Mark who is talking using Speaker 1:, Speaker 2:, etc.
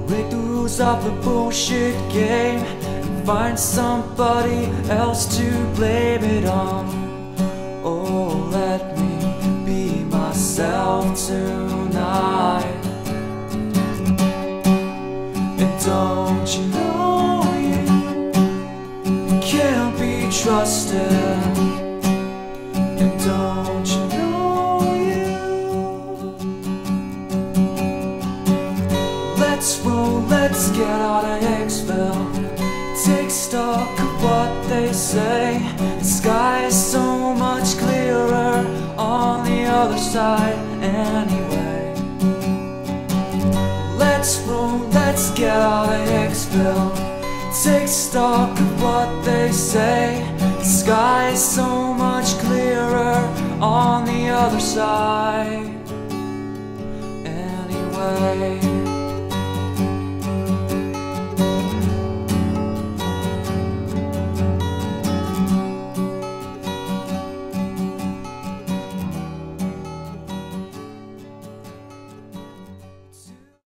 Speaker 1: break the rules of the bullshit game and find somebody else to blame it on. Oh, let me be myself tonight. And don't you know you can't be trusted? And don't you know let's roll, let's get out of Hicksville. Take stock of what they say. The sky is so much clearer on the other side anyway. Let's roll, let's get out of Hicksville. Take stock of what they say. The sky is so much clearer on the other side anyway.